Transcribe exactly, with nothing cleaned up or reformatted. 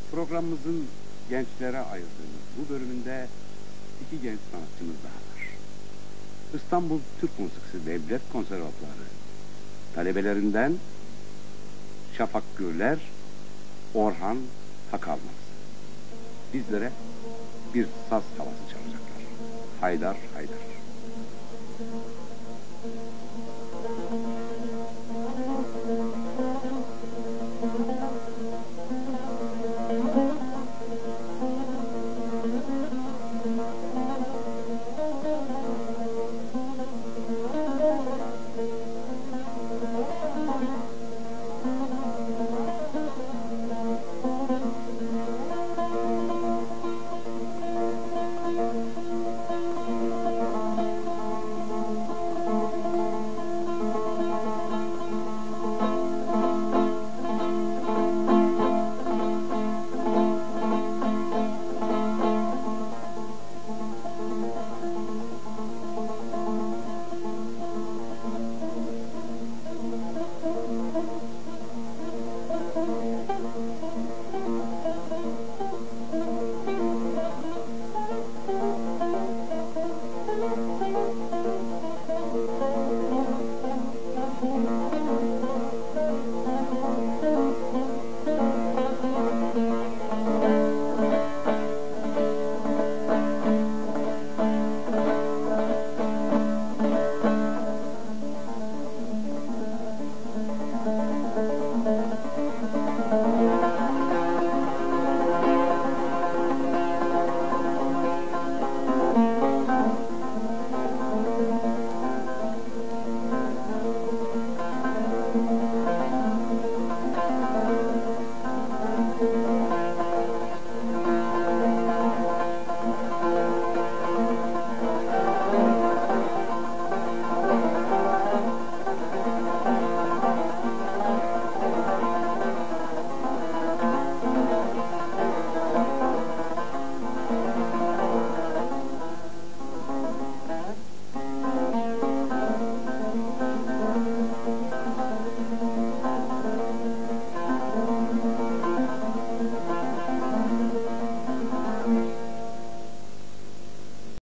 Programımızın gençlere ayırdığımız bu bölümünde iki genç sanatçımız daha var. İstanbul Türk Müziği Devlet Konservatuarı talebelerinden Şafak Gürler, Orhan Hakalmaz. Bizlere bir saz havası çalacaklar. Haydar Haydar.